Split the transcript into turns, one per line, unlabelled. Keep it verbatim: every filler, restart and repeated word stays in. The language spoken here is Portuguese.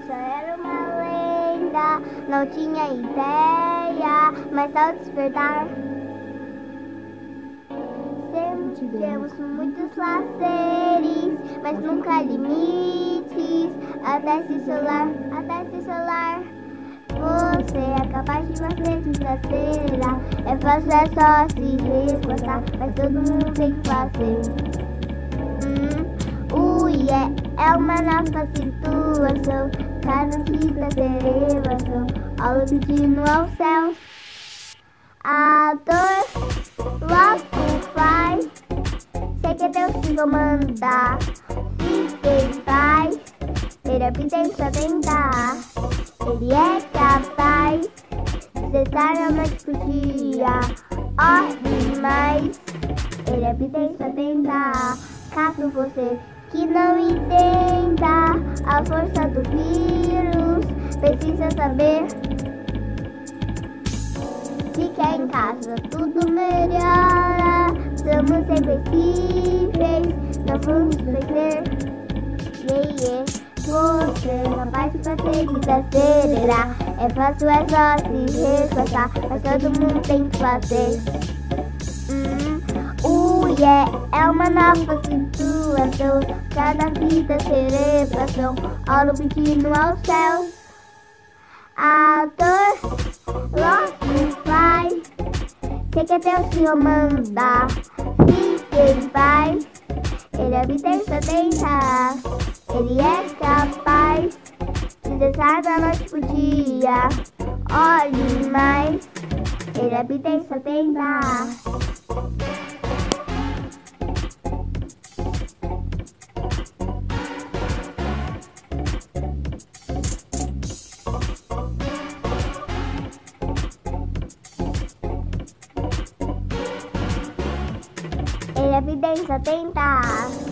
só era uma lenda, não tinha ideia, mas ao despertar sempre tivemos muitos lazeres, mas nunca limites. Até se solar, até se solar, você é capaz de fazer desgraceira. É fácil, é só se esforçar, mas todo mundo tem que fazer. Hum, uh, yeah, é uma nova situação, cada vida ter elevação, aula pedindo aos céus. A dor logo faz, sei que Deus te comanda. Fique em paz, ele é evidência a tentar. Ele é capaz de cessar a noite por dia. Ore mais, ele é evidência a tentar. Caso você que não entenda a força do vírus, precisa saber. Fica em casa, tudo melhora. Somos invencíveis, não vamos perder. Yeah, yeah. Você é capaz de fazer desacelerar. É fácil, é só se esforçar, mas todo mundo tem que fazer. Hum, uh, yeah, é uma nova situação, cada vida celebração, aula pedindo aos céus. A dor logo faz, sei que Deus te manda. Fique em paz, ele é evidência tentar. Ele é capaz de cessar da noite por dia. Olhe mais, ele é evidência tentar. Ele é evidência tentar.